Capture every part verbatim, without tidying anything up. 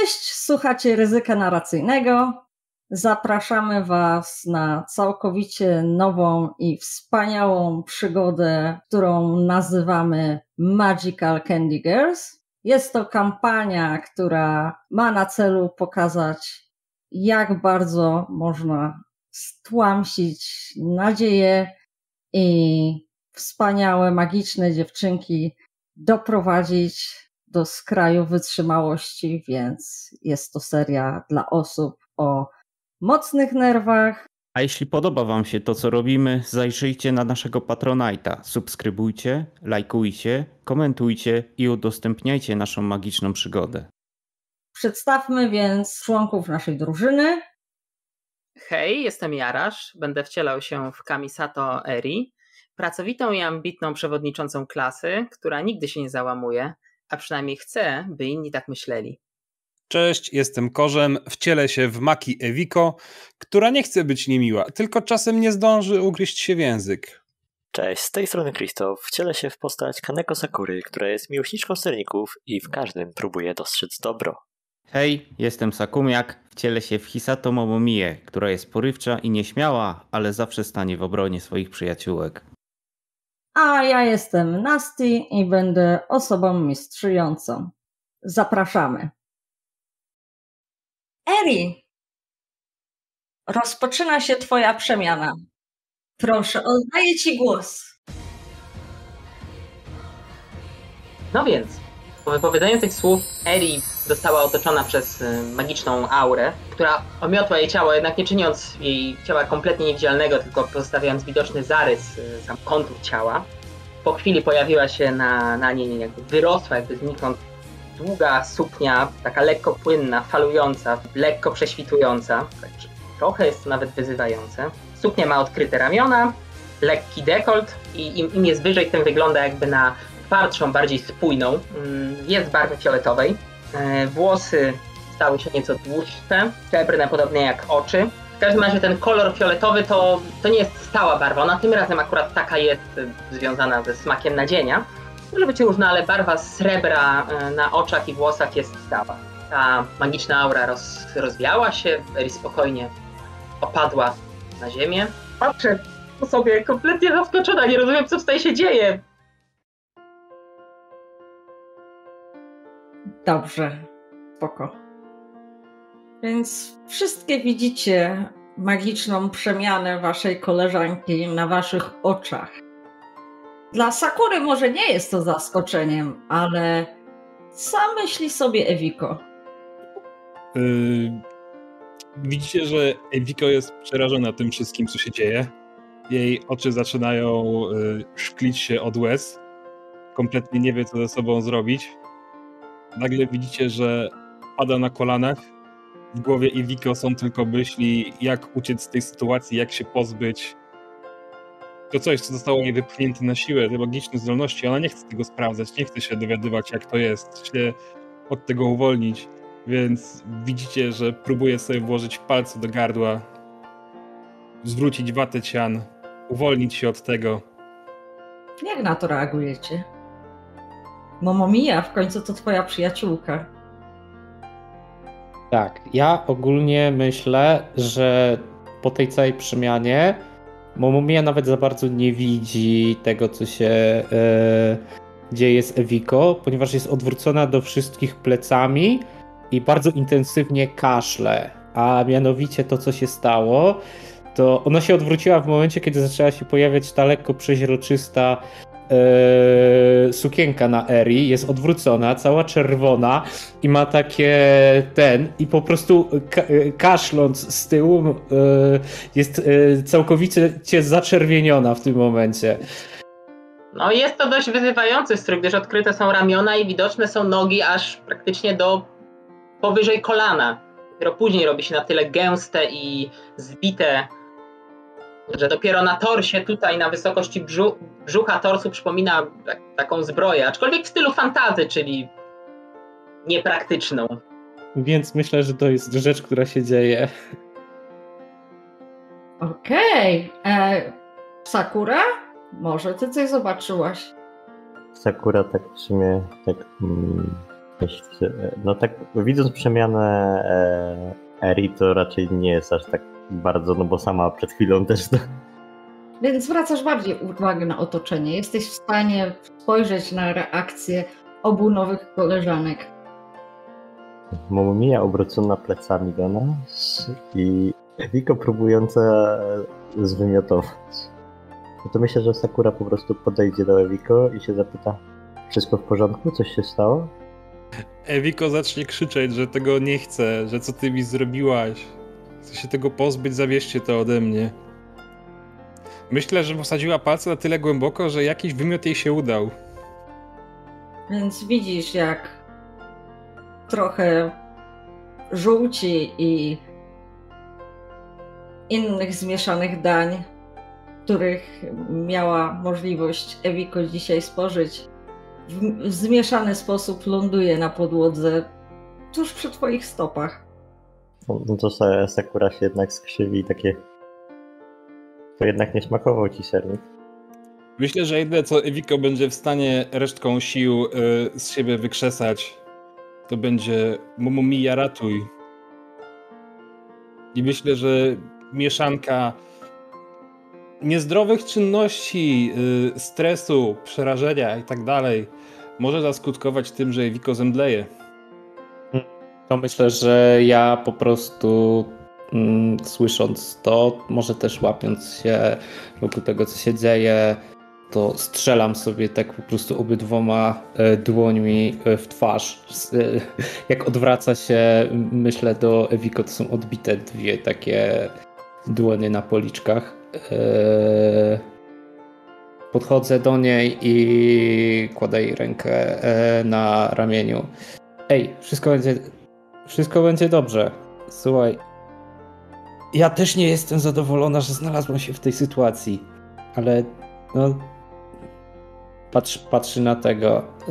Cześć, słuchacie Ryzyka Narracyjnego. Zapraszamy Was na całkowicie nową i wspaniałą przygodę, którą nazywamy Magical Candy Girls. Jest to kampania, która ma na celu pokazać, jak bardzo można stłamsić nadzieję i wspaniałe, magiczne dziewczynki doprowadzić do skraju wytrzymałości, więc jest to seria dla osób o mocnych nerwach. A jeśli podoba Wam się to, co robimy, zajrzyjcie na naszego Patronite'a, subskrybujcie, lajkujcie, komentujcie i udostępniajcie naszą magiczną przygodę. Przedstawmy więc członków naszej drużyny. Hej, jestem Jarasz, będę wcielał się w Kamisato Eri, pracowitą i ambitną przewodniczącą klasy, która nigdy się nie załamuje, a przynajmniej chce, by inni tak myśleli. Cześć, jestem Korzem, wcielę się w Maki Ewiko, która nie chce być niemiła, tylko czasem nie zdąży ugryźć się w język. Cześć, z tej strony Krzysztof, wcielę się w postać Kaneko Sakury, która jest miłośniczką serników i w każdym próbuje dostrzec dobro. Hej, jestem Sakumiak, wcielę się w Hisato Momomię, która jest porywcza i nieśmiała, ale zawsze stanie w obronie swoich przyjaciółek. A ja jestem Nasty i będę osobą mistrzującą. Zapraszamy. Eri, rozpoczyna się twoja przemiana. Proszę, oddaję ci głos. No więc, po wypowiedzeniu tych słów Eri została otoczona przez magiczną aurę, która omiotła jej ciało, jednak nie czyniąc jej ciała kompletnie niewidzialnego, tylko pozostawiając widoczny zarys, sam kontur ciała. Po chwili pojawiła się na, na niej, jakby wyrosła jakby znikąd długa suknia, taka lekko płynna, falująca, lekko prześwitująca, także trochę jest to nawet wyzywające. Suknia ma odkryte ramiona, lekki dekolt i im, im jest wyżej, tym wygląda jakby na twardszą, bardziej spójną. Jest barwy fioletowej. Włosy stały się nieco dłuższe, srebrne, podobnie jak oczy. W każdym razie ten kolor fioletowy to, to nie jest stała barwa, ona tym razem akurat taka jest związana ze smakiem nadzienia. Może być różna, ale barwa srebra na oczach i włosach jest stała. Ta magiczna aura roz, rozwiała się, Eri spokojnie opadła na ziemię. Patrzę po sobie kompletnie zaskoczona, nie rozumiem, co tutaj się dzieje. Dobrze, spoko. Więc wszystkie widzicie magiczną przemianę waszej koleżanki na waszych oczach. Dla Sakury może nie jest to zaskoczeniem, ale co myśli sobie Ewiko? Yy, widzicie, że Ewiko jest przerażona tym wszystkim, co się dzieje. Jej oczy zaczynają yy, szklić się od łez. Kompletnie nie wie, co ze sobą zrobić. Nagle widzicie, że pada na kolanach. W głowie Ewiko są tylko myśli, jak uciec z tej sytuacji, jak się pozbyć. To coś, co zostało jej wypchnięte na siłę, te magiczne zdolności, ona nie chce tego sprawdzać, nie chce się dowiadywać, jak to jest, chce się od tego uwolnić, więc widzicie, że próbuje sobie włożyć palce do gardła, zwrócić watę cian, uwolnić się od tego. Jak na to reagujecie? Momomiya, w końcu to twoja przyjaciółka. Tak, ja ogólnie myślę, że po tej całej przemianie Momomiya nawet za bardzo nie widzi tego, co się e, dzieje z Ewiko, ponieważ jest odwrócona do wszystkich plecami i bardzo intensywnie kaszle. A mianowicie to, co się stało, to ona się odwróciła w momencie, kiedy zaczęła się pojawiać ta lekko przeźroczysta e, sukienka na Eri. Jest odwrócona, cała czerwona i ma takie ten i po prostu ka- kaszląc z tyłu e, jest e, całkowicie zaczerwieniona w tym momencie. No jest to dość wyzywający strój, gdyż odkryte są ramiona i widoczne są nogi aż praktycznie do powyżej kolana. Dopiero później robi się na tyle gęste i zbite, że dopiero na torsie tutaj na wysokości brzu- brzucha torsu przypomina tak, taką zbroję, aczkolwiek w stylu fantasy, czyli niepraktyczną. Więc myślę, że to jest rzecz, która się dzieje. Okej. Okay. Sakura? Może ty coś zobaczyłaś? Sakura tak w sumie tak mm, Myślę, no tak, widząc przemianę e, Eri, to raczej nie jest aż tak bardzo, no bo sama przed chwilą też... To... Więc zwracasz bardziej uwagę na otoczenie. Jesteś w stanie spojrzeć na reakcję obu nowych koleżanek. Momomia obrócona plecami do nas i Ewiko próbująca zwymiotować. No to myślę, że Sakura po prostu podejdzie do Ewiko i się zapyta: wszystko w porządku? Coś się stało? Ewiko zacznie krzyczeć, że tego nie chce, że co ty mi zrobiłaś. Chce się tego pozbyć, zabierzcie to ode mnie. Myślę, że posadziła palce na tyle głęboko, że jakiś wymiot jej się udał. Więc widzisz, jak trochę żółci i innych zmieszanych dań, których miała możliwość Ewiko dzisiaj spożyć, w zmieszany sposób ląduje na podłodze tuż przy twoich stopach. No to Sakura się jednak skrzywi i takie... To jednak nie smakował ci sernik. Myślę, że jedyne co Ewiko będzie w stanie resztką sił y, z siebie wykrzesać, to będzie Momomia ratuj. I myślę, że mieszanka niezdrowych czynności, y, stresu, przerażenia i tak dalej może zaskutkować tym, że Ewiko zemdleje. To myślę, że ja po prostu mm, słysząc to, może też łapiąc się wokół tego, co się dzieje, to strzelam sobie tak po prostu obydwoma e, dłońmi e, w twarz. E, jak odwraca się, myślę, do Ewiko, to są odbite dwie takie dłonie na policzkach. E, podchodzę do niej i kładę jej rękę e, na ramieniu. Ej, wszystko będzie, wszystko będzie dobrze. Słuchaj, ja też nie jestem zadowolona, że znalazłam się w tej sytuacji, ale no... Patrzy, patrzy na tego, yy,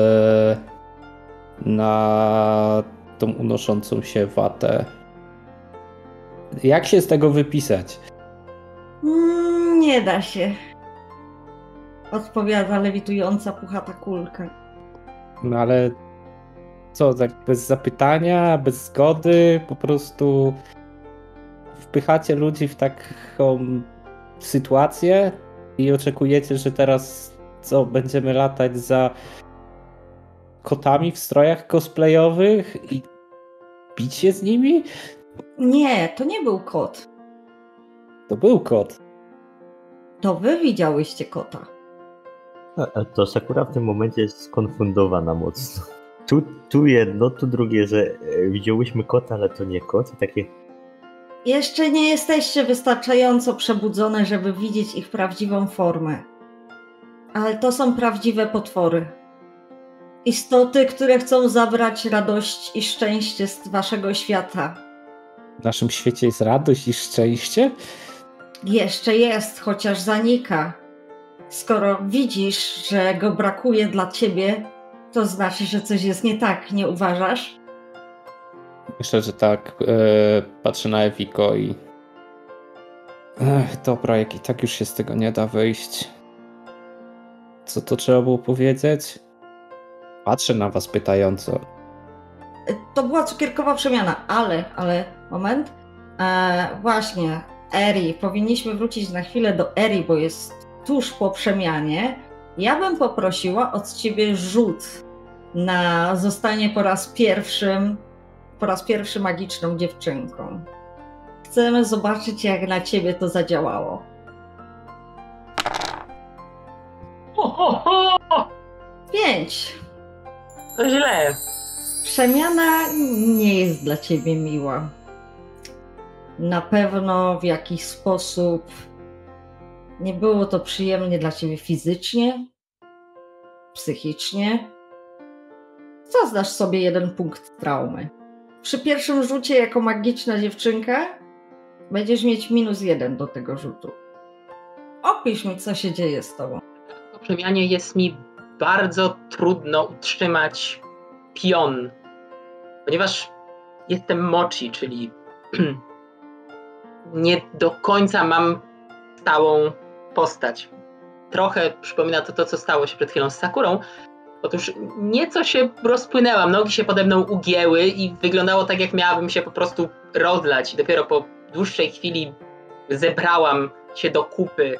na tą unoszącą się watę. Jak się z tego wypisać? Mm, nie da się. Odpowiada lewitująca puchata kulka. No ale co, tak bez zapytania, bez zgody, po prostu wpychacie ludzi w taką sytuację i oczekujecie, że teraz co, będziemy latać za kotami w strojach cosplayowych i bić się z nimi? Nie, to nie był kot. To był kot. To wy widziałyście kota. A to Sakura w tym momencie jest skonfundowana mocno. Tu, tu jedno, tu drugie, że widziałyśmy kota, ale to nie kot i takie... Jeszcze nie jesteście wystarczająco przebudzone, żeby widzieć ich prawdziwą formę. Ale to są prawdziwe potwory. Istoty, które chcą zabrać radość i szczęście z waszego świata. W naszym świecie jest radość i szczęście? Jeszcze jest, chociaż zanika. Skoro widzisz, że go brakuje dla ciebie, to znaczy, że coś jest nie tak, nie uważasz? Myślę, że tak. Yy, patrzę na Ewiko i... Ech, dobra, jak i tak już się z tego nie da wyjść. Co to trzeba było powiedzieć? Patrzę na was pytająco. To była cukierkowa przemiana, ale, ale, moment. E, właśnie, Eri, powinniśmy wrócić na chwilę do Eri, bo jest tuż po przemianie. Ja bym poprosiła od ciebie rzut na zostanie po raz pierwszym, po raz pierwszy magiczną dziewczynką. Chcemy zobaczyć, jak na ciebie to zadziałało. Ho, ho, ho! Pięć. To źle. Przemiana nie jest dla ciebie miła. Na pewno w jakiś sposób nie było to przyjemnie dla ciebie fizycznie, psychicznie. Zazdasz sobie jeden punkt traumy. Przy pierwszym rzucie jako magiczna dziewczynka będziesz mieć minus jeden do tego rzutu. Opisz mi, co się dzieje z tobą. Po przemianie jest mi bardzo trudno utrzymać pion, ponieważ jestem mochi, czyli nie do końca mam stałą postać. Trochę przypomina to to, co stało się przed chwilą z Sakurą, Otóż nieco się rozpłynęłam, nogi się pode mną ugięły i wyglądało tak, jak miałabym się po prostu rozlać. Dopiero po dłuższej chwili zebrałam się do kupy.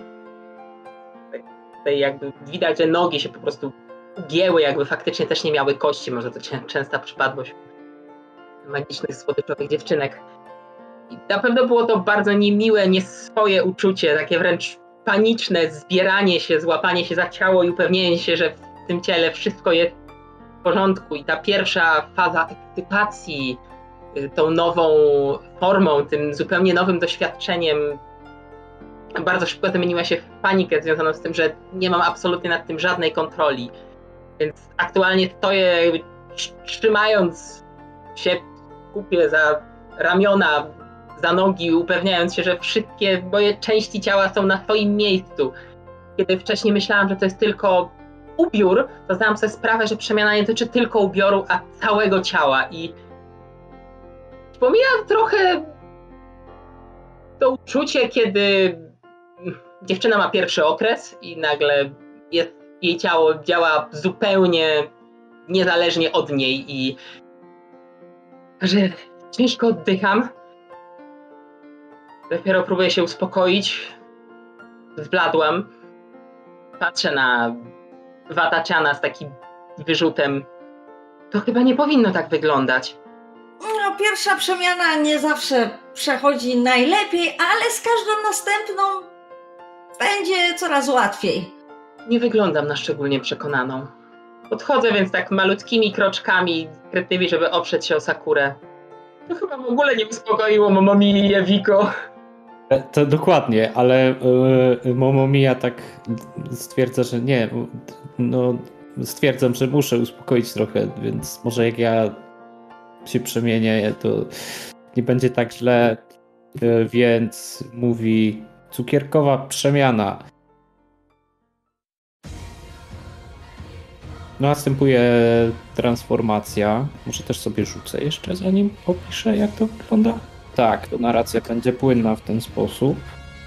Tutaj jakby widać, że nogi się po prostu ugięły, jakby faktycznie też nie miały kości. Może to częsta przypadłość magicznych, słodyczowych dziewczynek. I na pewno było to bardzo niemiłe, nieswoje uczucie, takie wręcz paniczne zbieranie się, złapanie się za ciało i upewnienie się, że w tym ciele wszystko jest w porządku. I ta pierwsza faza ekscytacji tą nową formą, tym zupełnie nowym doświadczeniem bardzo szybko zamieniła się w panikę związaną z tym, że nie mam absolutnie nad tym żadnej kontroli. Więc aktualnie stoję trzymając się w kupie za ramiona, za nogi, upewniając się, że wszystkie moje części ciała są na swoim miejscu. Kiedy wcześniej myślałam, że to jest tylko ubiór, to zdałam sobie sprawę, że przemiana nie dotyczy tylko ubioru, a całego ciała. I wspominam trochę to uczucie, kiedy dziewczyna ma pierwszy okres i nagle jest, jej ciało działa zupełnie niezależnie od niej i że ciężko oddycham. Dopiero próbuję się uspokoić. Zbladłam. Patrzę na Wataciana z takim wyrzutem. To chyba nie powinno tak wyglądać. No, pierwsza przemiana nie zawsze przechodzi najlepiej, ale z każdą następną będzie coraz łatwiej. Nie wyglądam na szczególnie przekonaną. Podchodzę więc tak malutkimi kroczkami krytymi, żeby oprzeć się o Sakurę. To chyba w ogóle nie uspokoiło Momomi i Ewiko. To dokładnie, ale yy, Momomia tak stwierdza, że nie, no stwierdzam, że muszę uspokoić trochę, więc może jak ja się przemienię, to nie będzie tak źle, yy, więc mówi cukierkowa przemiana. Następuje transformacja. Może też sobie rzucę jeszcze, zanim opiszę, jak to wygląda. Tak, to narracja będzie płynna w ten sposób.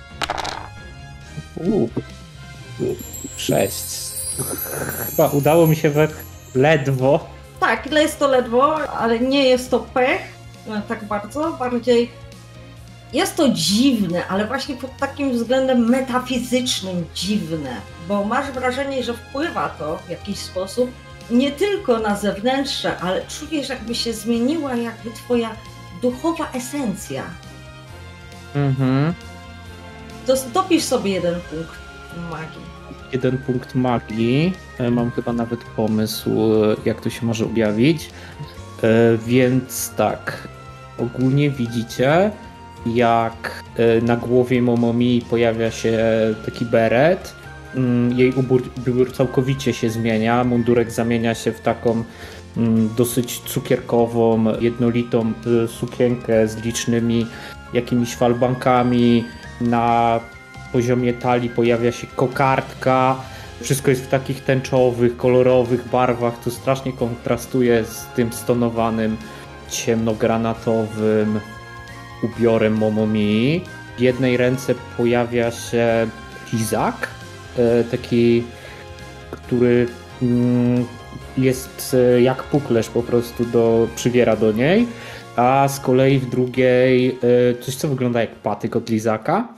Uuu. Sześć. Chyba udało mi się we ledwo. Tak, jest to ledwo, ale nie jest to pech. Tak bardzo, bardziej jest to dziwne, ale właśnie pod takim względem metafizycznym dziwne, bo masz wrażenie, że wpływa to w jakiś sposób nie tylko na zewnętrzne, ale czujesz, jakby się zmieniła jakby twoja duchowa esencja. Mhm. Dopisz sobie jeden punkt magii. Jeden punkt magii. Mam chyba nawet pomysł, jak to się może objawić. Więc tak, ogólnie widzicie, jak na głowie Momomii pojawia się taki beret. Jej ubór, ubór całkowicie się zmienia. Mundurek zamienia się w taką dosyć cukierkową, jednolitą sukienkę z licznymi jakimiś falbankami. Na poziomie talii pojawia się kokardka. Wszystko jest w takich tęczowych, kolorowych barwach, co strasznie kontrastuje z tym stonowanym, ciemnogranatowym ubiorem Momomii. W jednej ręce pojawia się lizak, taki, który jest jak puklerz, po prostu do, przywiera do niej, a z kolei w drugiej coś, co wygląda jak patyk od lizaka.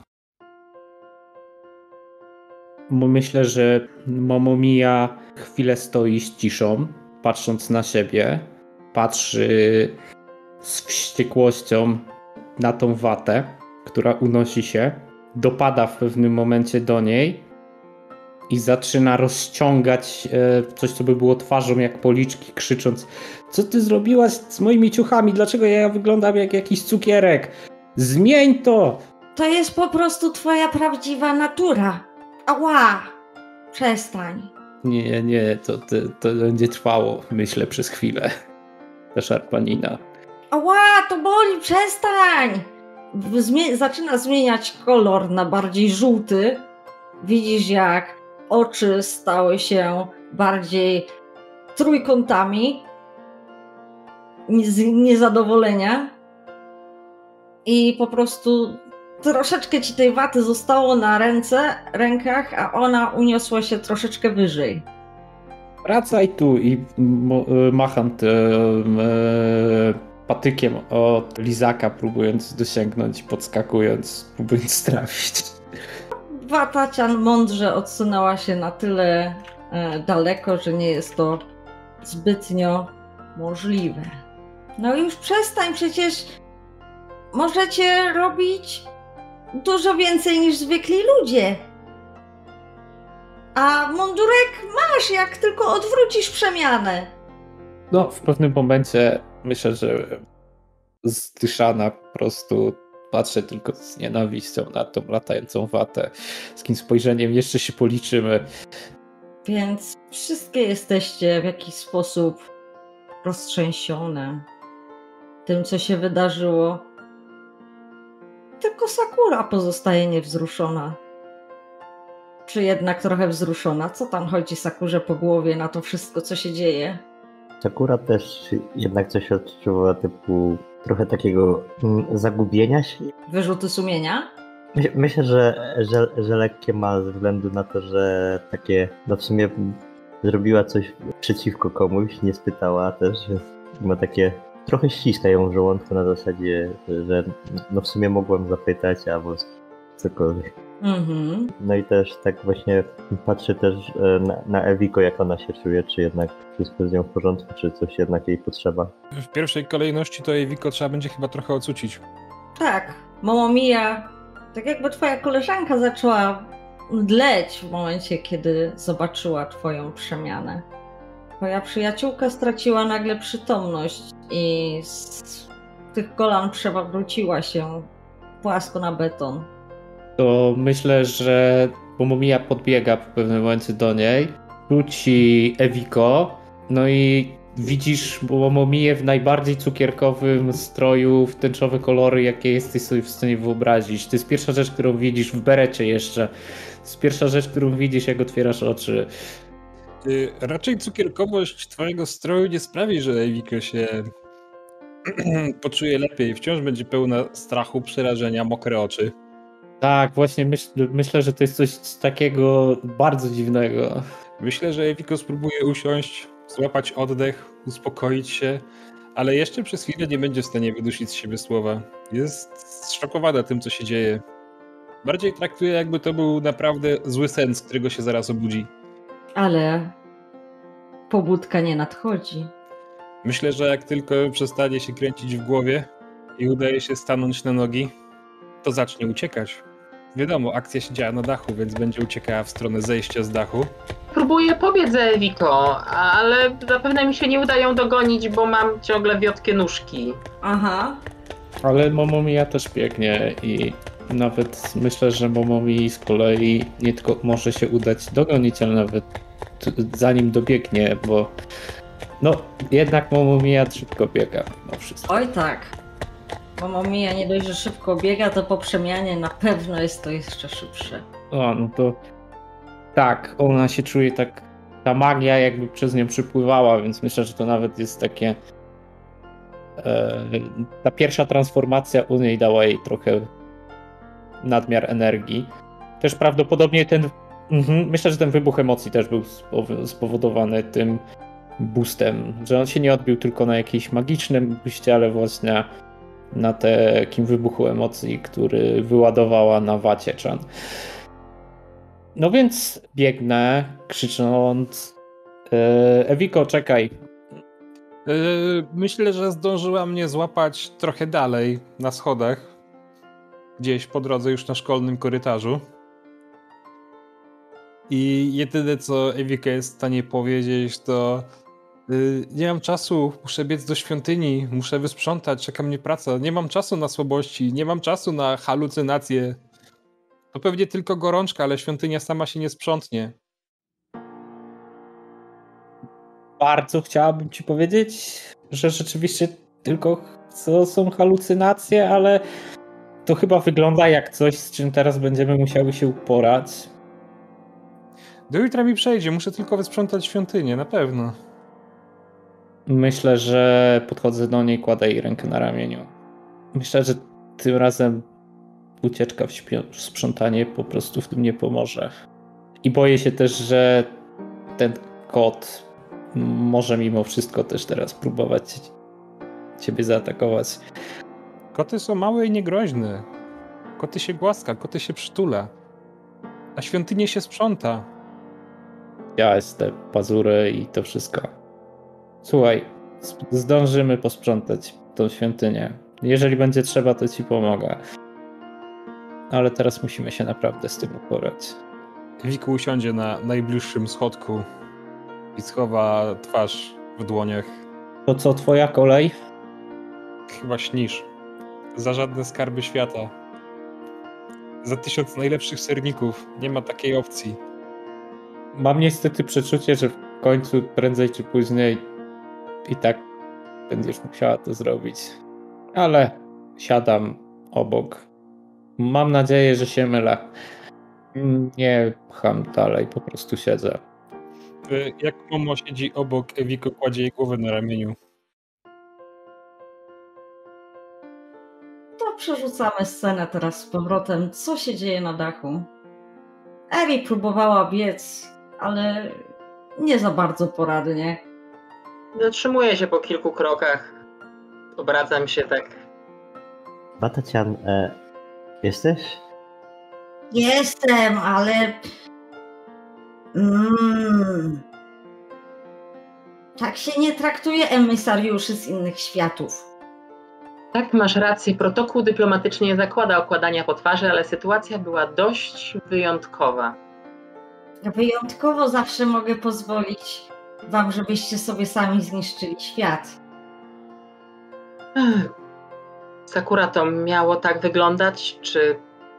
Myślę, że Momomia chwilę stoi z ciszą, patrząc na siebie, patrzy z wściekłością na tą watę, która unosi się, dopada w pewnym momencie do niej i zaczyna rozciągać coś, co by było twarzą jak policzki, krzycząc: co ty zrobiłaś z moimi ciuchami? Dlaczego ja wyglądam jak jakiś cukierek? Zmień to! To jest po prostu twoja prawdziwa natura. Ała! Przestań. Nie, nie, to, to, to będzie trwało, myślę, przez chwilę. Ta szarpanina. Ała, to boli, przestań! Zmie- zaczyna zmieniać kolor na bardziej żółty. Widzisz, jak oczy stały się bardziej trójkątami z niezadowolenia i po prostu troszeczkę ci tej waty zostało na ręce, rękach, a ona uniosła się troszeczkę wyżej. Wracaj tu i macham tym e, patykiem od lizaka, próbując dosięgnąć, podskakując, próbując trafić. Watacian mądrze odsunęła się na tyle e, daleko, że nie jest to zbytnio możliwe. No już przestań, przecież możecie robić dużo więcej niż zwykli ludzie. A mundurek masz, jak tylko odwrócisz przemianę. No, w pewnym momencie myślę, że zdyszana po prostu patrzę tylko z nienawiścią na tą latającą watę. Z kim spojrzeniem jeszcze się policzymy. Więc wszystkie jesteście w jakiś sposób roztrzęsione tym, co się wydarzyło. Tylko Sakura pozostaje niewzruszona. Czy jednak trochę wzruszona? Co tam chodzi Sakurze po głowie na to wszystko, co się dzieje? Sakura też jednak coś odczuwa, typu trochę takiego mm, zagubienia się. Wyrzuty sumienia? My- Myślę, że, że, że lekkie ma ze względu na to, że takie, no w sumie zrobiła coś przeciwko komuś, nie spytała też, więc ma takie, trochę ściska ją w żołądku na zasadzie, że no w sumie mogłem zapytać albo cokolwiek. Mhm. No i też tak właśnie patrzę też e, na, na Ewiko, jak ona się czuje, czy jednak wszystko z nią w porządku, czy coś jednak jej potrzeba. W pierwszej kolejności to Ewiko trzeba będzie chyba trochę ocucić. Tak, Momomija, tak jakby twoja koleżanka zaczęła mdleć w momencie, kiedy zobaczyła twoją przemianę. Twoja przyjaciółka straciła nagle przytomność i z tych kolan przewróciła się płasko na beton. To myślę, że Momomija podbiega w pewnym momencie do niej, rzuci Ewiko, no i widzisz Momomiję w najbardziej cukierkowym stroju w tęczowe kolory, jakie jesteś sobie w stanie wyobrazić. To jest pierwsza rzecz, którą widzisz w berecie jeszcze. To jest pierwsza rzecz, którą widzisz, jak otwierasz oczy. Yy, raczej cukierkowość twojego stroju nie sprawi, że Ewiko się poczuje lepiej. Wciąż będzie pełna strachu, przerażenia, mokre oczy. Tak, właśnie myśl, myślę, że to jest coś takiego bardzo dziwnego. Myślę, że Ewiko spróbuje usiąść, złapać oddech, uspokoić się, ale jeszcze przez chwilę nie będzie w stanie wydusić z siebie słowa. Jest zszokowana tym, co się dzieje. Bardziej traktuje, jakby to był naprawdę zły sen, z którego się zaraz obudzi. Ale pobudka nie nadchodzi. Myślę, że jak tylko przestanie się kręcić w głowie i udaje się stanąć na nogi, to zacznie uciekać. Wiadomo, akcja się działa na dachu, więc będzie uciekała w stronę zejścia z dachu. Próbuję pobiec za Ewiko, ale zapewne mi się nie uda ją dogonić, bo mam ciągle wiotkie nóżki. Aha. Ale Momomija też biegnie i nawet myślę, że Momomii z kolei nie tylko może się udać dogonić, ale nawet t- zanim dobiegnie, bo no jednak Momomija szybko biega mimo wszystko. Oj tak. Momomija nie dość, że szybko biega, to po przemianie na pewno jest to jeszcze szybsze. O, no to tak, ona się czuje tak, ta magia jakby przez nią przypływała, więc myślę, że to nawet jest takie e, ta pierwsza transformacja u niej dała jej trochę nadmiar energii. Też prawdopodobnie ten, mhm, myślę, że ten wybuch emocji też był spow- spowodowany tym boostem, że on się nie odbił tylko na jakimś magicznym boostie, ale właśnie na takim wybuchu emocji, który wyładowała na Wacie-chan. No więc biegnę, krzycząc Ewiko, czekaj. Yy, myślę, że zdążyła mnie złapać trochę dalej, na schodach. Gdzieś po drodze już na szkolnym korytarzu. I jedyne, co Ewika jest w stanie powiedzieć, to yy, nie mam czasu, muszę biec do świątyni, muszę wysprzątać, czeka mnie praca. Nie mam czasu na słabości, nie mam czasu na halucynacje. To pewnie tylko gorączka, ale świątynia sama się nie sprzątnie. Bardzo chciałabym ci powiedzieć, że rzeczywiście tylko to są halucynacje, ale to chyba wygląda jak coś, z czym teraz będziemy musiały się uporać. Do jutra mi przejdzie, muszę tylko wysprzątać świątynię, na pewno. Myślę, że podchodzę do niej, kładę jej rękę na ramieniu. Myślę, że tym razem ucieczka w śpi- sprzątanie po prostu w tym nie pomoże. I boję się też, że ten kot może mimo wszystko też teraz próbować ciebie zaatakować. Koty są małe i niegroźne. Koty się głaska, koty się przytula. A świątynię się sprząta. Ja jestem pazury i to wszystko. Słuchaj, zdążymy posprzątać tą świątynię. Jeżeli będzie trzeba, to ci pomogę. Ale teraz musimy się naprawdę z tym uporać. Wiku usiądzie na najbliższym schodku i schowa twarz w dłoniach. To co, twoja kolej? Chyba śnisz. Za żadne skarby świata. Za tysiąc najlepszych serników. Nie ma takiej opcji. Mam niestety przeczucie, że w końcu, prędzej czy później i tak będziesz musiała to zrobić. Ale siadam obok. Mam nadzieję, że się mylę. Nie pcham dalej, po prostu siedzę. Jak Momo siedzi obok, Ewiko kładzie jej głowę na ramieniu. To przerzucamy scenę teraz z powrotem. Co się dzieje na dachu? Eri próbowała biec, ale nie za bardzo poradnie. Zatrzymuję się po kilku krokach. Obracam się tak. Watacian, e, jesteś? Jestem, ale... Mm. Tak się nie traktuje emisariuszy z innych światów. Tak, masz rację. Protokół dyplomatyczny nie zakłada okładania po twarzy, ale sytuacja była dość wyjątkowa. Wyjątkowo zawsze mogę pozwolić wam, żebyście sobie sami zniszczyli świat. Ech. Sakura, to miało tak wyglądać, czy...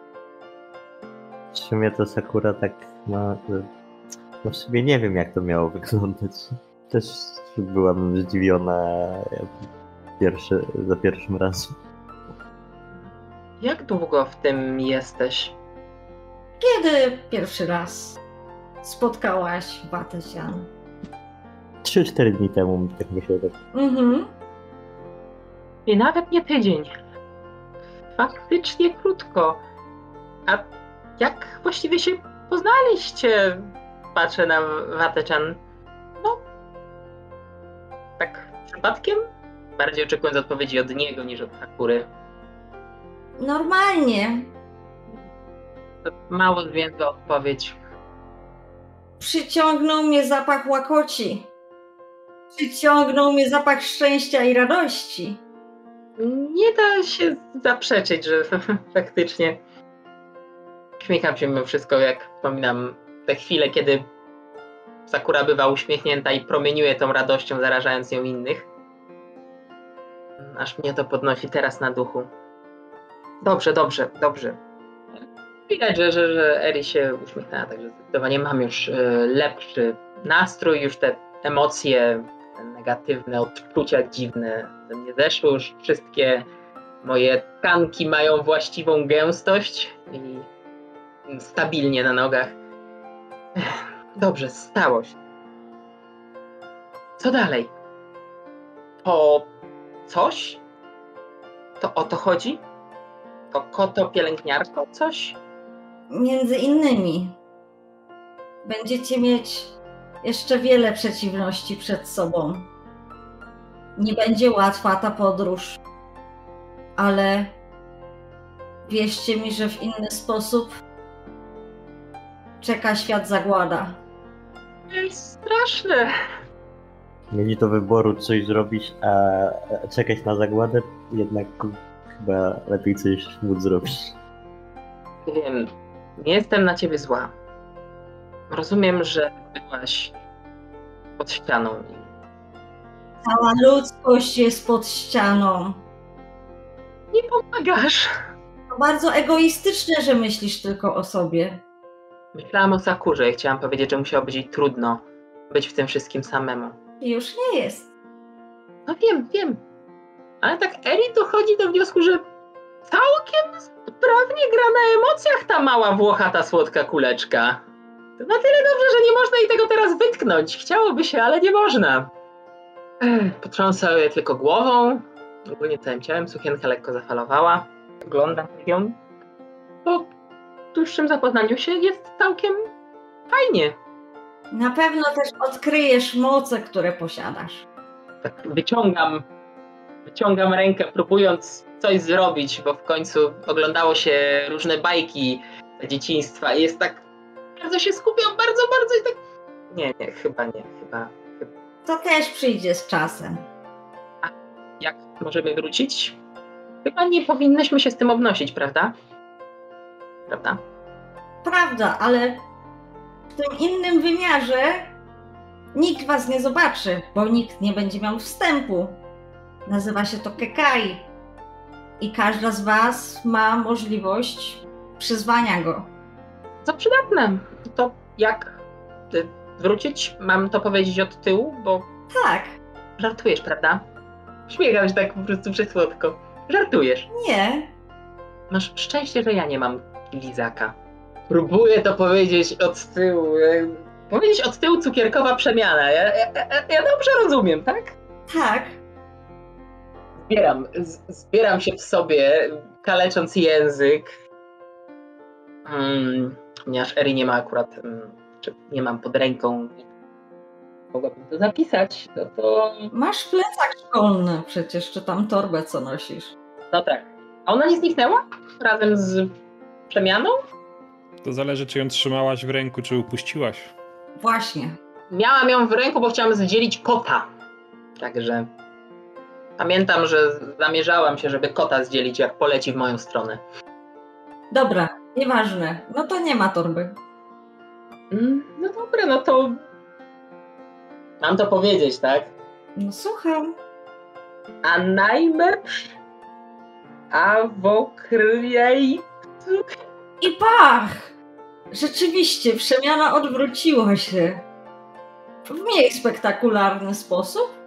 W sumie to Sakura tak ma... No w sumie nie wiem, jak to miało wyglądać. Też byłam zdziwiona pierwszy, za pierwszym razem. Jak długo w tym jesteś? Kiedy pierwszy raz spotkałaś Watacian? Trzy, cztery dni temu, tak myślę. Tak. Mhm. I nawet nie tydzień. Faktycznie krótko. A jak właściwie się poznaliście? Patrzę na Watacian. No, tak przypadkiem? Bardziej oczekując odpowiedzi od niego niż od Sakury. Normalnie. To mało zwięzła odpowiedź. Przyciągnął mnie zapach łakoci. Przyciągnął mnie zapach szczęścia i radości. Nie da się zaprzeczyć, że faktycznie uśmiecham się mimo wszystko, jak wspominam te chwile, kiedy Sakura bywa uśmiechnięta i promieniuje tą radością, zarażając ją innych. Aż mnie to podnosi teraz na duchu. Dobrze, dobrze, dobrze. Widać, że, że, że Eri się uśmiechnęła, także zdecydowanie mam już y, lepszy nastrój, już te emocje, te negatywne odczucia dziwne ze mnie zeszły, już wszystkie moje tkanki mają właściwą gęstość i stabilnie na nogach. Dobrze, stało się. Co dalej? To coś? To o to chodzi? To koto pielęgniarko coś? Między innymi będziecie mieć jeszcze wiele przeciwności przed sobą. Nie będzie łatwa ta podróż, ale wierzcie mi, że w inny sposób czeka świat zagłada. Jest straszne. Mieli do wyboru coś zrobić, a czekać na zagładę, jednak chyba lepiej coś móc zrobić. Wiem, nie jestem na ciebie zła. Rozumiem, że byłaś pod ścianą. Cała ludzkość jest pod ścianą. Nie pomagasz. To bardzo egoistyczne, że myślisz tylko o sobie. Myślałam o Sakurze i chciałam powiedzieć, że musiało być jej trudno być w tym wszystkim samemu. Już nie jest. No wiem, wiem. Ale tak Eri dochodzi do wniosku, że całkiem sprawnie gra na emocjach ta mała włochata słodka kuleczka. To na tyle dobrze, że nie można jej tego teraz wytknąć. Chciałoby się, ale nie można. Ech, potrząsał je tylko głową. Ogólnie całym ciałem sukienka lekko zafalowała. Oglądam ją. Po dłuższym zapoznaniu się jest całkiem fajnie. Na pewno też odkryjesz moce, które posiadasz. Tak wyciągam, wyciągam rękę, próbując coś zrobić, bo w końcu oglądało się różne bajki z dzieciństwa i jest tak, bardzo się skupiam, bardzo, bardzo i tak... Nie, nie, chyba nie, chyba... chyba. To też przyjdzie z czasem. A jak możemy wrócić? Chyba nie powinnyśmy się z tym obnosić, prawda? Prawda? Prawda, ale w tym innym wymiarze nikt was nie zobaczy, bo nikt nie będzie miał wstępu. Nazywa się to Kekai. I każda z was ma możliwość przyzwania go. Co przydatne. To jak y, wrócić? Mam to powiedzieć od tyłu, bo Tak. żartujesz, prawda? Śmiecham się tak po prostu przesłodko. Żartujesz. Nie. Masz szczęście, że ja nie mam lizaka. Próbuję to powiedzieć od tyłu. y, Powiedzieć od tyłu cukierkowa przemiana. Ja, ja, ja, ja dobrze rozumiem, tak? Tak. Zbieram, z, zbieram się w sobie, kalecząc język. Hmm, ponieważ Eri nie ma akurat, hmm, czy nie mam pod ręką i mogłabym to zapisać, no to... Masz plecak szkolny przecież, czy tam torbę, co nosisz. No tak. A ona nie zniknęła? Razem z przemianą? To zależy, czy ją trzymałaś w ręku, czy upuściłaś. Właśnie. Miałam ją w ręku, bo chciałam zdzielić kota. Także... Pamiętam, że zamierzałam się, żeby kota zdzielić, jak poleci w moją stronę. Dobra, nieważne. No to nie ma torby. Mm, no dobra, no to... Mam to powiedzieć, tak? No słucham. A najmepsz... A wokryjej... I pach! Rzeczywiście, przemiana odwróciła się. W mniej spektakularny sposób.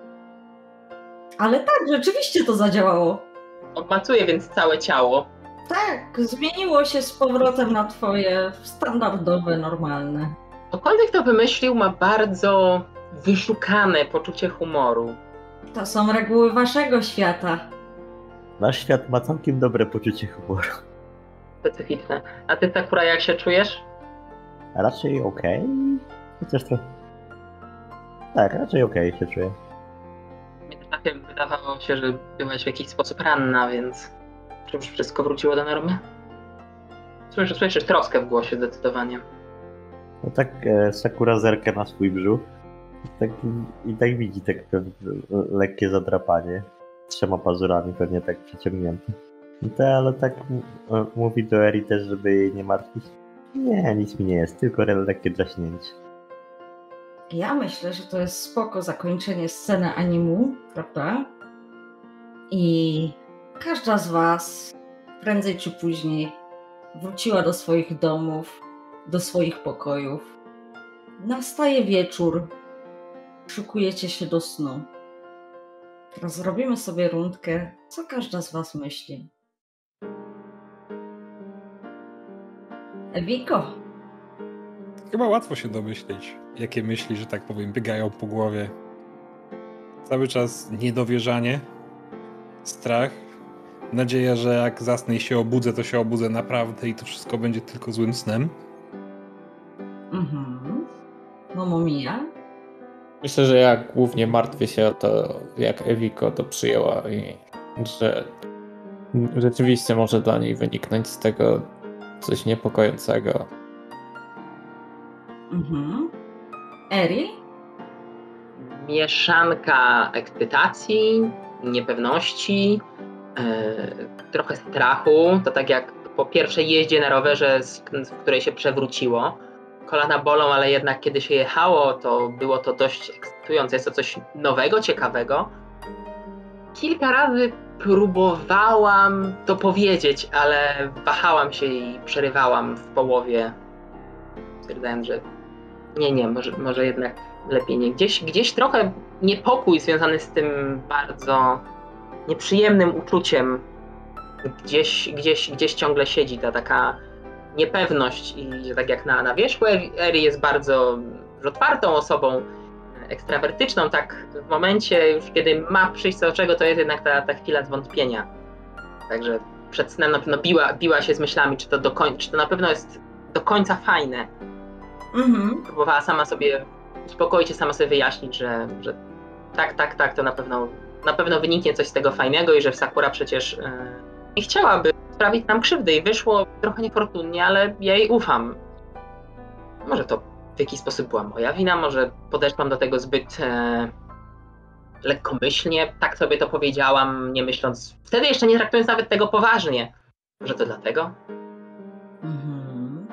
Ale tak, rzeczywiście to zadziałało. Obmacuję więc całe ciało. Tak, zmieniło się z powrotem na twoje standardowe, normalne. Ktokolwiek to wymyślił, ma bardzo wyszukane poczucie humoru. To są reguły waszego świata. Nasz świat ma całkiem dobre poczucie humoru. Specyficzne. A ty, Sakura, jak się czujesz? A raczej okej. Chociaż to... Tak, raczej okej się czuję. W międzyczasie wydawało się, że byłaś w jakiś sposób ranna, więc... Czy już wszystko wróciło do normy? Słyszysz, słyszysz troskę w głosie zdecydowanie. No tak e, Sakura zerka na swój brzuch. I tak, i tak widzi tak lekkie zadrapanie. Trzema pazurami pewnie tak przeciągnięte. No to, ale tak m- mówi do Eri też, żeby jej nie martwić. Nie, nic mi nie jest, tylko lekkie draśnięcie. Ja myślę, że to jest spoko zakończenie sceny animu, prawda? I każda z was prędzej czy później wróciła do swoich domów, do swoich pokojów. Nastaje wieczór, szykujecie się do snu. Teraz zrobimy sobie rundkę, co każda z was myśli. Ewiko, Chyba łatwo się domyśleć, jakie myśli, że tak powiem, biegają po głowie. Cały czas niedowierzanie, strach, nadzieja, że jak zasnę i się obudzę, to się obudzę naprawdę i to wszystko będzie tylko złym snem. mhm. Momomia, Myślę, że ja głównie martwię się o to, jak Ewiko to przyjęła i że rzeczywiście może dla niej wyniknąć z tego coś niepokojącego. mhm. Eri, Mieszanka ekscytacji, niepewności, yy, trochę strachu. To tak jak po pierwszej jeździe na rowerze, z, z której się przewróciło. Kolana bolą, ale jednak kiedy się jechało, to było to dość ekscytujące. Jest to coś nowego, ciekawego. Kilka razy próbowałam to powiedzieć, ale wahałam się i przerywałam w połowie. Stwierdzając, że nie, nie, może, może jednak lepiej nie. Gdzieś, gdzieś trochę niepokój związany z tym bardzo nieprzyjemnym uczuciem. Gdzieś, gdzieś, gdzieś ciągle siedzi ta taka niepewność i że tak jak na, na wierzchu Eri jest bardzo otwartą osobą, ekstrawertyczną, tak w momencie już kiedy ma przyjść co do czego, to jest jednak ta, ta chwila zwątpienia. Także przed snem na pewno biła, biła się z myślami, czy to, do koń- czy to na pewno jest do końca fajne. Mhm. Próbowała sama sobie uspokoić się, sama sobie wyjaśnić, że, że tak, tak, tak, to na pewno, na pewno wyniknie coś z tego fajnego i że Sakura przecież yy, nie chciałaby sprawić nam krzywdy i wyszło trochę niefortunnie, ale ja jej ufam. Może to w jakiś sposób była moja wina, może podeszłam do tego zbyt e, lekkomyślnie, tak sobie to powiedziałam, nie myśląc, wtedy jeszcze nie traktując nawet tego poważnie. Może to dlatego? Mhm.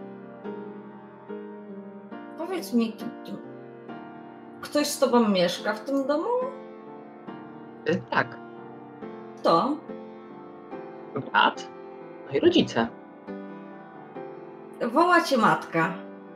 Powiedz mi, ktoś z tobą mieszka w tym domu? E, tak. Kto? Brat? No i rodzice. Woła cię matka.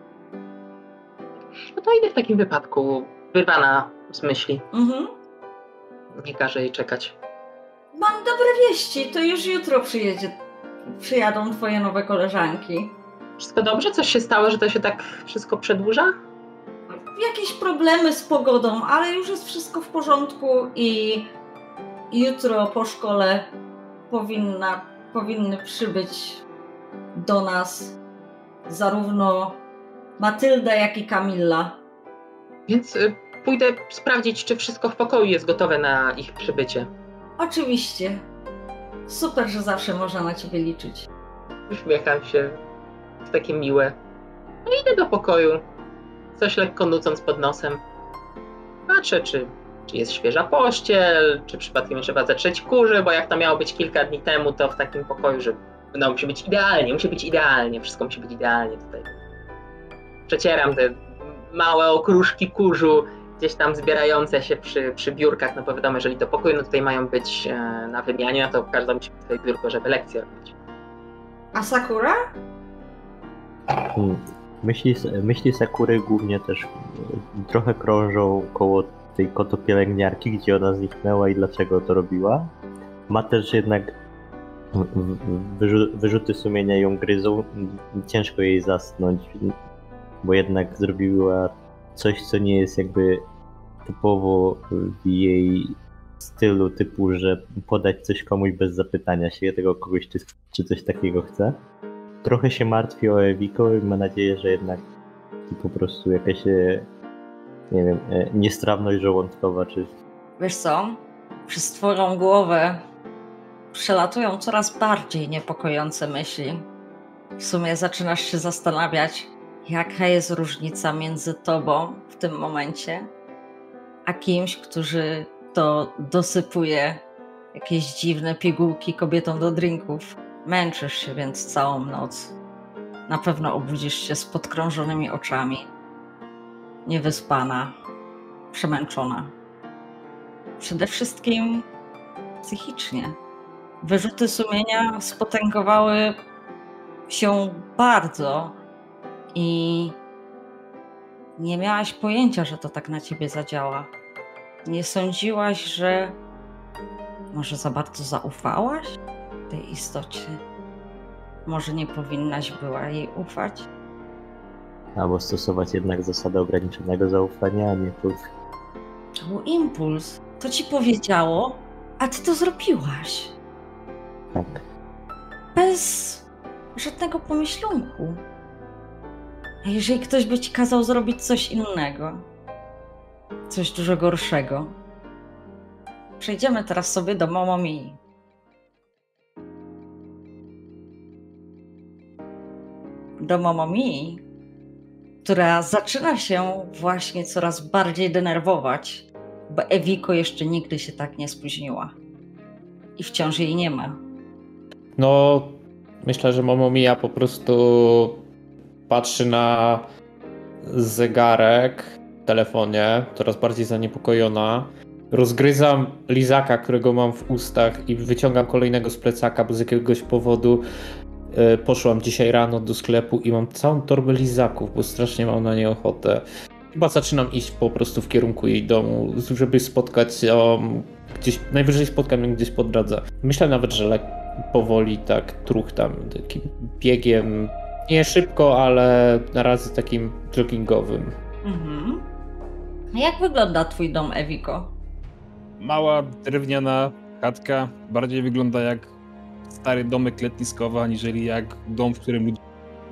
No to idę w takim wypadku, wyrwana z myśli. Mhm. Nie każę jej czekać. Mam dobre wieści, to już jutro przyjedzie. Przyjadą twoje nowe koleżanki. Wszystko dobrze? Coś się stało, że to się tak wszystko przedłuża? Jakieś problemy z pogodą, ale już jest wszystko w porządku i jutro po szkole powinna, powinny przybyć do nas zarówno Matylda, jak i Kamilla. Więc y, pójdę sprawdzić, czy wszystko w pokoju jest gotowe na ich przybycie. Oczywiście. Super, że zawsze można na ciebie liczyć. Uśmiecham się. Jest takie miłe. No idę do pokoju. Coś lekko nucąc pod nosem. Patrzę, czy, czy jest świeża pościel, czy przypadkiem nie trzeba zetrzeć kurzy, bo jak to miało być kilka dni temu, to w takim pokoju, że no musi być idealnie, musi być idealnie, wszystko musi być idealnie tutaj. Przecieram te małe okruszki kurzu, gdzieś tam zbierające się przy, przy biurkach, no bo wiadomo, jeżeli to pokój, no tutaj mają być e, na wymianie, no to każda musi mieć swoje biurko, żeby lekcję robić. A Sakura? Hmm. Myśli, myśli Sakury głównie też trochę krążą koło tej kotopielęgniarki, gdzie ona zniknęła i dlaczego to robiła. Ma też jednak wyrzu- wyrzuty sumienia ją gryzą. Ciężko jej zasnąć, bo jednak zrobiła coś, co nie jest jakby typowo w jej stylu, typu, że podać coś komuś bez zapytania się tego kogoś, czy, czy coś takiego chce. Trochę się martwi o Ewiko i ma nadzieję, że jednak po prostu jakaś, nie wiem, niestrawność żołądkowa, czy... Wiesz co? Przez twoją głowę przelatują coraz bardziej niepokojące myśli. W sumie zaczynasz się zastanawiać, jaka jest różnica między tobą w tym momencie, a kimś, który to dosypuje jakieś dziwne pigułki kobietom do drinków. Męczysz się więc całą noc. Na pewno obudzisz się z podkrążonymi oczami. Niewyspana, przemęczona. Przede wszystkim psychicznie. Wyrzuty sumienia spotęgowały się bardzo i nie miałaś pojęcia, że to tak na ciebie zadziała. Nie sądziłaś, że może za bardzo zaufałaś tej istocie? Może nie powinnaś była jej ufać? Albo stosować jednak zasadę ograniczonego zaufania, a nie tu. To był impuls. To ci powiedziało, a ty to zrobiłaś. Tak. Bez żadnego pomyślunku. A jeżeli ktoś by ci kazał zrobić coś innego? Coś dużo gorszego? Przejdziemy teraz sobie do Momomii. Do Momomii, która zaczyna się właśnie coraz bardziej denerwować, bo Ewiko jeszcze nigdy się tak nie spóźniła. I wciąż jej nie ma. No, myślę, że Momomia po prostu patrzy na zegarek w telefonie, coraz bardziej zaniepokojona. Rozgryzam lizaka, którego mam w ustach i wyciągam kolejnego z plecaka, bo z jakiegoś powodu y, poszłam dzisiaj rano do sklepu i mam całą torbę lizaków, bo strasznie mam na nie ochotę. Chyba zaczynam iść po prostu w kierunku jej domu, żeby spotkać ją gdzieś, najwyżej spotkam ją gdzieś po drodze. Myślę nawet, że lek powoli tak truchtam takim biegiem, nie szybko, ale na razie takim joggingowym. Mhm. Jak wygląda twój dom, Ewiko? Mała, drewniana chatka, bardziej wygląda jak stary domek letniskowy, aniżeli jak dom, w którym ludzie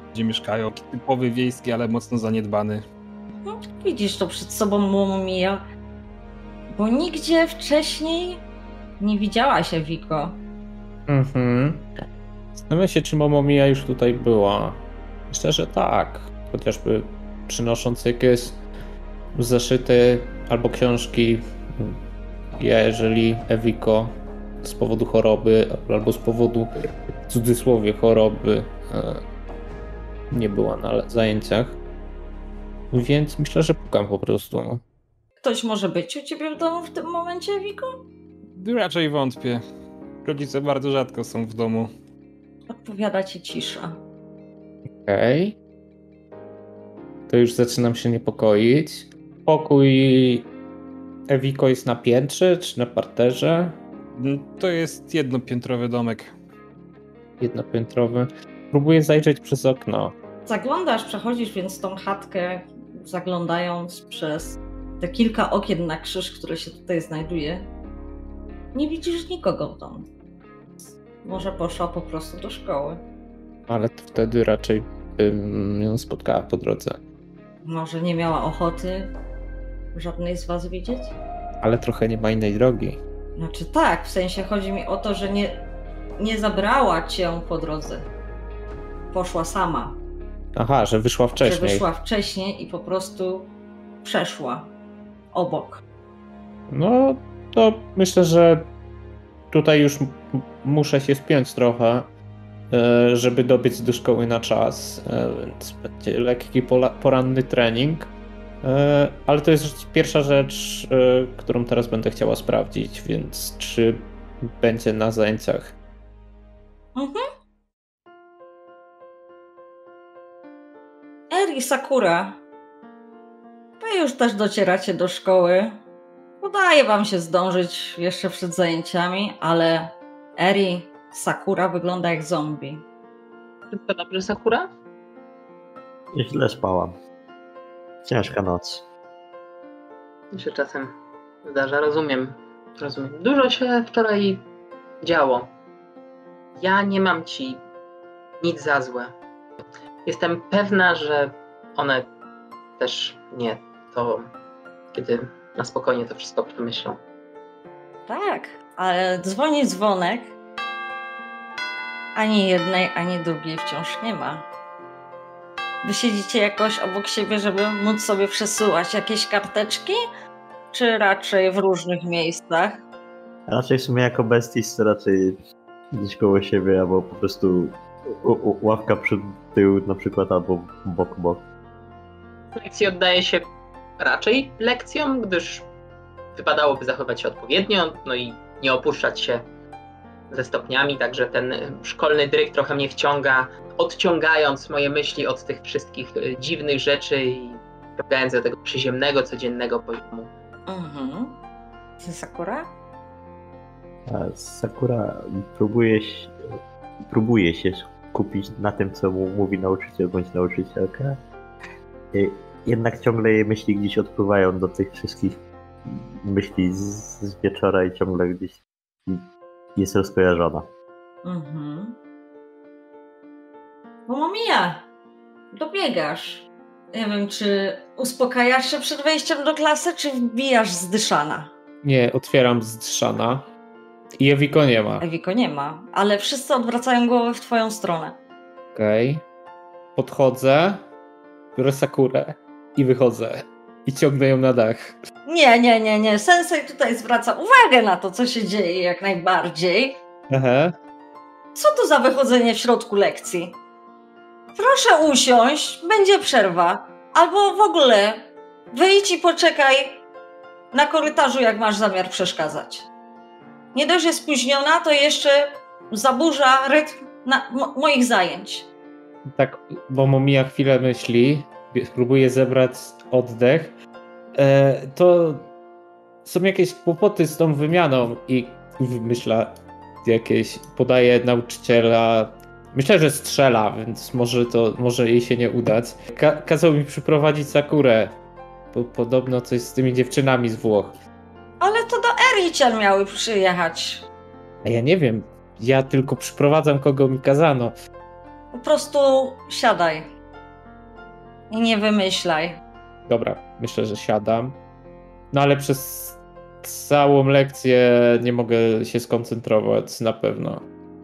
gdzie mieszkają. Typowy wiejski, ale mocno zaniedbany. No, widzisz to przed sobą, Momomia. Bo nigdzie wcześniej nie widziałaś Ewiko. Mhm. Zastanawiam się, czy Momomia już tutaj była. Myślę, że tak. Chociażby przynosząc jakieś zeszyty albo książki. Ja, jeżeli Ewiko z powodu choroby albo z powodu, w cudzysłowie, choroby nie była na zajęciach. Więc myślę, że pukam po prostu. Ktoś może być u ciebie w domu w tym momencie, Ewiko? Raczej wątpię. Rodzice bardzo rzadko są w domu. Odpowiada ci cisza. Okej. Okay. To już zaczynam się niepokoić. Pokój Ewiko jest na piętrze czy na parterze? To jest jednopiętrowy domek. Jednopiętrowy. Próbuję zajrzeć przez okno. Zaglądasz, przechodzisz więc tą chatkę, zaglądając przez te kilka okien na krzyż, które się tutaj znajduje. Nie widzisz nikogo w domu. Może poszła po prostu do szkoły. Ale to wtedy raczej bym ją spotkała po drodze. Może nie miała ochoty żadnej z was widzieć? Ale trochę nie ma innej drogi. Znaczy tak, w sensie chodzi mi o to, że nie, nie zabrała cię po drodze. Poszła sama. Aha, że wyszła wcześniej. Że wyszła wcześniej i po prostu przeszła obok. No, to myślę, że tutaj już m- muszę się spiąć trochę, żeby dobiec do szkoły na czas, więc będzie lekki pola- poranny trening. Ale to jest pierwsza rzecz, którą teraz będę chciała sprawdzić, więc czy będzie na zajęciach. Mhm. Eri, Sakura, wy już też docieracie do szkoły. Udaje wam się zdążyć jeszcze przed zajęciami, ale Eri, Sakura wygląda jak zombie. Wszystko dobrze, Sakura? Źle spałam. Ciężka noc. To się czasem zdarza, rozumiem. Rozumiem. Dużo się wczoraj działo. Ja nie mam ci nic za złe. Jestem pewna, że one też nie. To kiedy na spokojnie to wszystko przemyślą. Tak, ale dzwoni dzwonek. Ani jednej, ani drugiej wciąż nie ma. Wy siedzicie jakoś obok siebie, żeby móc sobie przesyłać jakieś karteczki? Czy raczej w różnych miejscach? Raczej w sumie jako besties to raczej gdzieś koło siebie, albo po prostu u, u, ławka przed tył na przykład, albo bok bok. Lekcji oddaje się raczej lekcjom, gdyż wypadałoby zachować się odpowiednio, no i nie opuszczać się ze stopniami, także ten szkolny dryg trochę mnie wciąga, odciągając moje myśli od tych wszystkich dziwnych rzeczy i wciągając do tego przyziemnego, codziennego poziomu. Mhm. Ty, Sakura? A Sakura próbuje się, próbuje się skupić na tym, co mu mówi nauczyciel bądź nauczycielka. I jednak ciągle jej myśli gdzieś odpływają do tych wszystkich myśli z, z wieczora i ciągle gdzieś jest rozkojarzona. Mhm. Momomia, dobiegasz. Nie wiem, czy uspokajasz się przed wejściem do klasy, czy wbijasz zdyszana? Nie, otwieram zdyszana. I Ewiko nie ma. Ewiko nie ma, ale wszyscy odwracają głowę w twoją stronę. Okej. Okay. Podchodzę, biorę Sakurę i wychodzę. I ciągnę ją na dach. Nie, nie, nie, nie. Sensei tutaj zwraca uwagę na to, co się dzieje jak najbardziej. Aha. Co to za wychodzenie w środku lekcji? Proszę usiąść, będzie przerwa. Albo w ogóle wyjdź i poczekaj na korytarzu, jak masz zamiar przeszkadzać. Nie dość, że spóźniona, to jeszcze zaburza rytm na mo- moich zajęć. Tak, bo Momija chwilę myśli, próbuje zebrać oddech. E, to są jakieś kłopoty z tą wymianą i wymyśla jakieś, podaje nauczyciela. Myślę, że strzela, więc może to może jej się nie udać. Ka- kazał mi przyprowadzić Sakurę. Bo podobno coś z tymi dziewczynami z Włoch. Ale to do Erician miały przyjechać. A ja nie wiem, ja tylko przyprowadzam, kogo mi kazano. Po prostu siadaj i nie wymyślaj. Dobra, myślę, że siadam. No ale przez całą lekcję nie mogę się skoncentrować na pewno.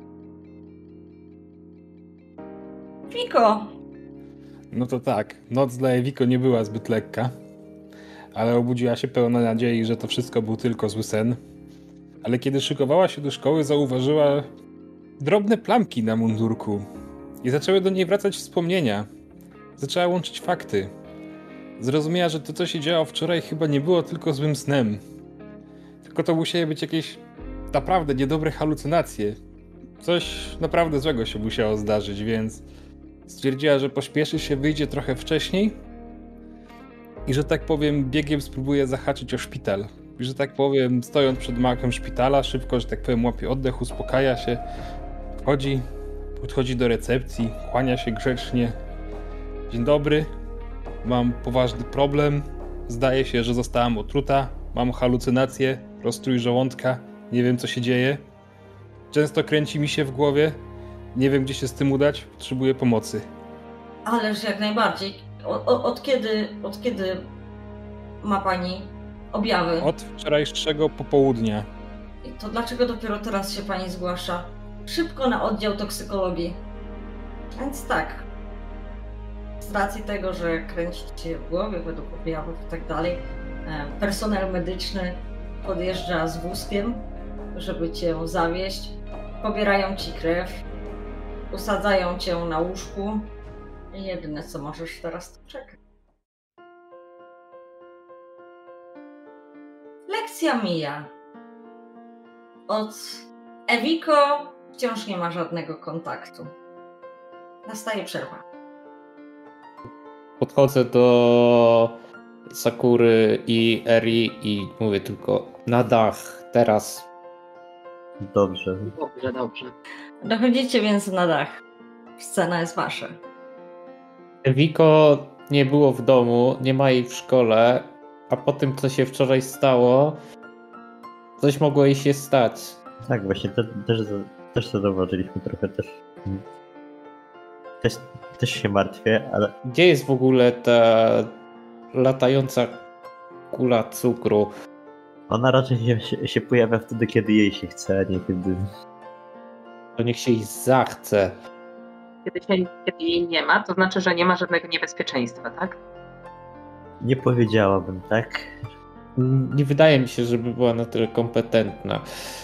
Wiko! No to tak, noc dla Ewiko nie była zbyt lekka, ale obudziła się pełna nadziei, że to wszystko był tylko zły sen. Ale kiedy szykowała się do szkoły, zauważyła drobne plamki na mundurku i zaczęły do niej wracać wspomnienia. Zaczęła łączyć fakty. Zrozumiała, że to, co się działo wczoraj, chyba nie było tylko złym snem. Tylko to musiały być jakieś naprawdę niedobre halucynacje. Coś naprawdę złego się musiało zdarzyć, więc stwierdziła, że pośpieszy się, wyjdzie trochę wcześniej i, że tak powiem, biegiem spróbuje zahaczyć o szpital. I, że tak powiem, stojąc przed makiem szpitala, szybko, że tak powiem, łapie oddech, uspokaja się, wchodzi, podchodzi do recepcji, kłania się grzecznie. Dzień dobry, mam poważny problem, zdaje się, że zostałam otruta, mam halucynacje, rozstrój żołądka, nie wiem, co się dzieje. Często kręci mi się w głowie, nie wiem, gdzie się z tym udać, potrzebuję pomocy. Ależ jak najbardziej. O, o, od kiedy, od kiedy ma pani objawy? Od wczorajszego popołudnia. I to dlaczego dopiero teraz się pani zgłasza? Szybko na oddział toksykologii. Więc tak, z racji tego, że kręci się w głowie według objawów i tak dalej, personel medyczny podjeżdża z wózkiem, żeby cię zawieźć. Pobierają ci krew, usadzają cię na łóżku i jedyne, co możesz teraz, to czekać. Lekcja mija. Od Ewiko wciąż nie ma żadnego kontaktu. Nastaje przerwa. Podchodzę do Sakury i Eri i mówię tylko na dach, teraz. Dobrze. Dobrze, dobrze. Dochodzicie więc na dach. Scena jest wasza. Ewiko nie było w domu, nie ma jej w szkole, a po tym, co się wczoraj stało, coś mogło jej się stać. Tak, właśnie te, też, też to zauważyliśmy trochę też. Też, też się martwię, ale Gdzie jest w ogóle ta latająca kula cukru? ona raczej się, się, się pojawia wtedy, kiedy jej się chce, a nie kiedy... To niech się jej zachce. Kiedy, się, kiedy jej nie ma, to znaczy, że nie ma żadnego niebezpieczeństwa, tak? Nie powiedziałabym, tak? Nie wydaje mi się, żeby była na tyle kompetentna.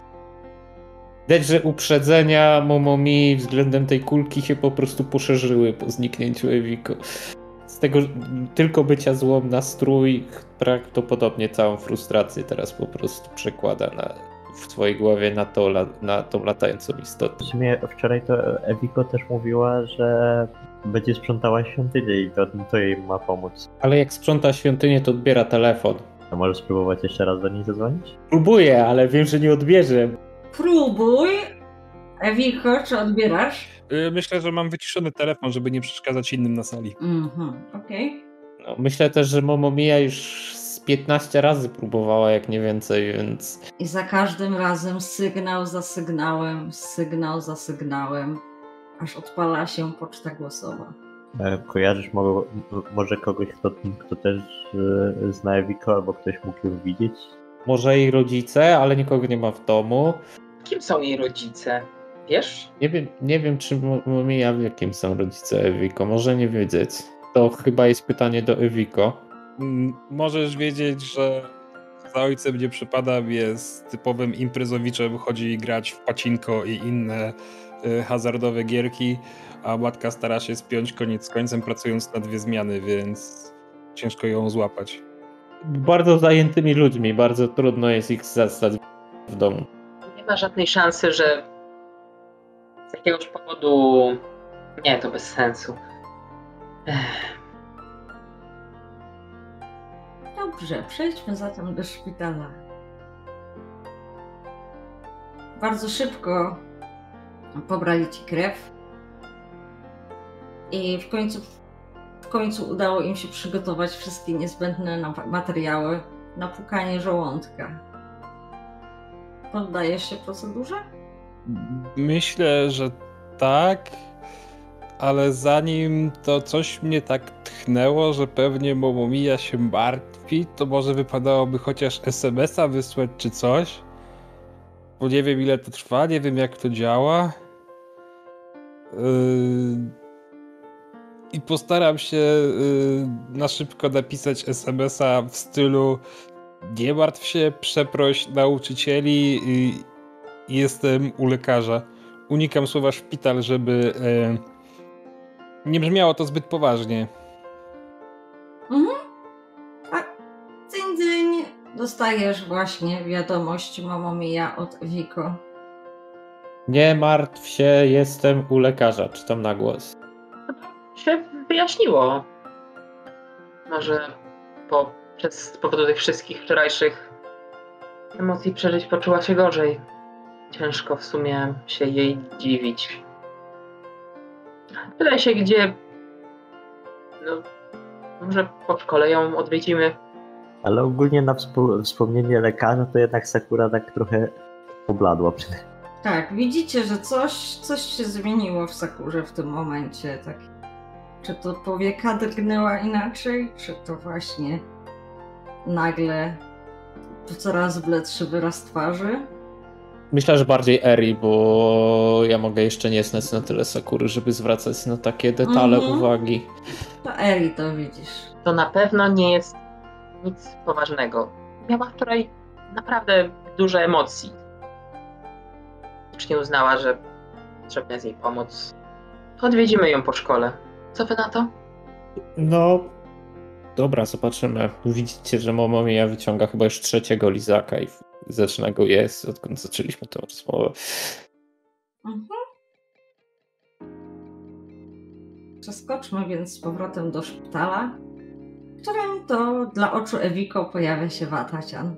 Widać, że uprzedzenia Momomi względem tej kulki się po prostu poszerzyły po zniknięciu Ewiko. Z tego tylko bycia złą na strój prawdopodobnie całą frustrację teraz po prostu przekłada na, w twojej głowie na, to, na tą latającą istotę. W sumie wczoraj to Ewiko też mówiła, że będzie sprzątała świątynię i to, to jej ma pomóc. Ale jak sprząta świątynię, to odbiera telefon. A możesz spróbować jeszcze raz do niej zadzwonić? Próbuję, ale wiem, że nie odbierze. Próbuj. Ewiko, czy odbierasz? Myślę, że mam wyciszony telefon, żeby nie przeszkadzać innym na sali. Mhm, okej. Okay. No, myślę też, że Momomia już z piętnaście razy próbowała, jak nie więcej, więc... I za każdym razem sygnał za sygnałem, sygnał za sygnałem, aż odpala się poczta głosowa. Kojarzysz może, może kogoś, kto, kto też yy, zna Ewiko, albo ktoś mógł ją widzieć? Może jej rodzice, ale nikogo nie ma w domu. Kim są jej rodzice? Wiesz? Nie wiem, nie wiem czy Momia wie, kim są rodzice Ewiko. Może nie wiedzieć. To chyba jest pytanie do Ewiko. Możesz wiedzieć, że za ojcem nie przypadam, jest typowym imprezowiczem, chodzi grać w pacinko i inne y, hazardowe gierki, a matka stara się spiąć koniec z końcem, pracując na dwie zmiany, więc ciężko ją złapać. Bardzo zajętymi ludźmi, bardzo trudno jest ich zastać w domu. Nie ma żadnej szansy, że z jakiegoś powodu... Nie, to bez sensu. Ech. Dobrze, przejdźmy zatem do szpitala. Bardzo szybko pobrali ci krew i w końcu, w końcu udało im się przygotować wszystkie niezbędne materiały na płukanie żołądka. Poddajesz się procedurze? Myślę, że tak, ale zanim to coś mnie tak tchnęło, że pewnie Momomia się martwi, to może wypadałoby chociaż es em es a wysłać czy coś. Bo nie wiem ile to trwa, nie wiem jak to działa. Yy... I postaram się yy, na szybko napisać es em es a w stylu nie martw się, przeproś nauczycieli, yy, jestem u lekarza. Unikam słowa szpital, żeby yy, nie brzmiało to zbyt poważnie. Mhm. A dzyń, dzyń, dostajesz właśnie wiadomość Momomia od Ewiko. Nie martw się, jestem u lekarza, czytam na głos. Się wyjaśniło. Może po, przez, z powodu tych wszystkich wczorajszych emocji przeżyć poczuła się gorzej. Ciężko w sumie się jej dziwić. Pytaj się, gdzie... No, może po szkole ją odwiedzimy. Ale ogólnie na wspo- wspomnienie lekarza to jednak Sakura tak trochę pobladła przy tym. Tak, widzicie, że coś, coś się zmieniło w Sakurze w tym momencie. Tak. Czy to powieka drgnęła inaczej, czy to właśnie nagle coraz bledszy wyraz twarzy? Myślę, że bardziej Eri, bo ja mogę jeszcze nie znać na tyle Sakury, żeby zwracać na takie detale Mhm. uwagi. To Eri to widzisz. To na pewno nie jest nic poważnego. Miała wczoraj naprawdę dużo emocji. Już nie uznała, że potrzebna jest jej pomoc. Odwiedzimy ją po szkole. Co wy na to? No, dobra, zobaczymy. Widzicie, że Momomia wyciąga chyba już trzeciego lizaka i zaczyna go jeść, odkąd zaczęliśmy tę rozmowę. Mhm. Przeskoczmy więc z powrotem do szpitala, w którym to dla oczu Ewiko pojawia się Watacian.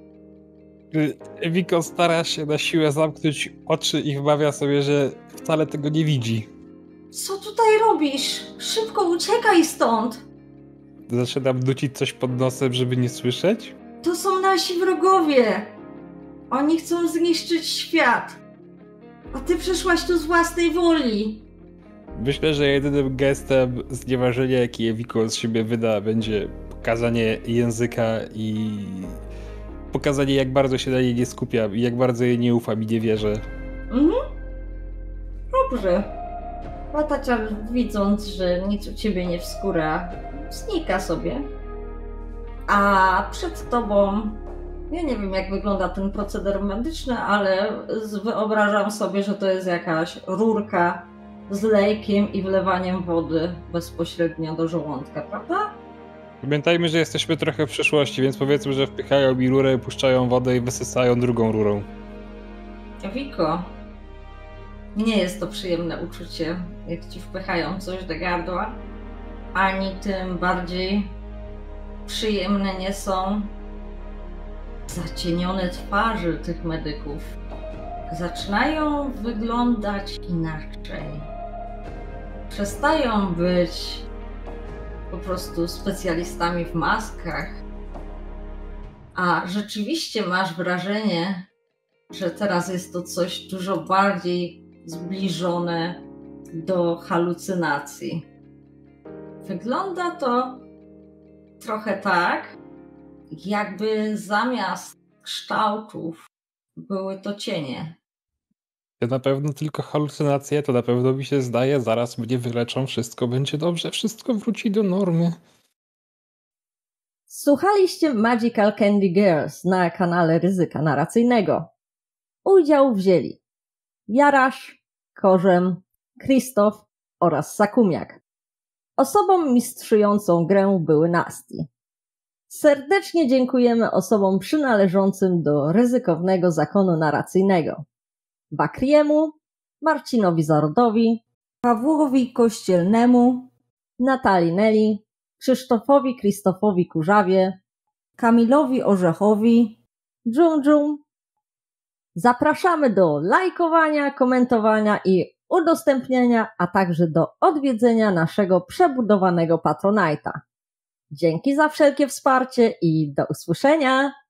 Ewiko stara się na siłę zamknąć oczy i wmawia sobie, że wcale tego nie widzi. Co tutaj robisz? Szybko uciekaj stąd! Zaczynam nucić coś pod nosem, żeby nie słyszeć. To są nasi wrogowie! Oni chcą zniszczyć świat! A ty przyszłaś tu z własnej woli! Myślę, że jedynym gestem znieważenia, jaki Ewiko z siebie wyda, będzie pokazanie języka i pokazanie, jak bardzo się na niej nie skupiam i jak bardzo jej nie ufam i nie wierzę. Mhm. Dobrze. Watacian, widząc, że nic u ciebie nie wskóra, znika sobie. A przed tobą, ja nie wiem jak wygląda ten proceder medyczny, ale wyobrażam sobie, że to jest jakaś rurka z lejkiem i wlewaniem wody bezpośrednio do żołądka, prawda? Pamiętajmy, że jesteśmy trochę w przyszłości, więc powiedzmy, że wpychają mi rurę, puszczają wodę i wysysają drugą rurą. Wiko, nie jest to przyjemne uczucie, jak ci wpychają coś do gardła, ani tym bardziej przyjemne nie są zacienione twarzy tych medyków. Zaczynają wyglądać inaczej. Przestają być po prostu specjalistami w maskach, a rzeczywiście masz wrażenie, że teraz jest to coś dużo bardziej zbliżone do halucynacji. Wygląda to trochę tak, jakby zamiast kształtów były to cienie. To na pewno tylko halucynacje, to na pewno mi się zdaje, zaraz mnie wyleczą, wszystko będzie dobrze, wszystko wróci do normy. Słuchaliście Magical Candy Girls na kanale Ryzyka Narracyjnego. Udział wzięli Jarasz, Korzem, Krzysztof oraz Sakumiak. Osobą mistrzującą grę były Nasty. Serdecznie dziękujemy osobom przynależącym do ryzykownego zakonu narracyjnego. Bakriemu, Marcinowi Zarodowi, Pawłowi Kościelnemu, Natalii Neli, Krzysztofowi Krzysztofowi Kurzawie, Kamilowi Orzechowi, Dżum Dżum. Zapraszamy do lajkowania, komentowania i udostępniania, a także do odwiedzenia naszego przebudowanego Patronite'a. Dzięki za wszelkie wsparcie i do usłyszenia!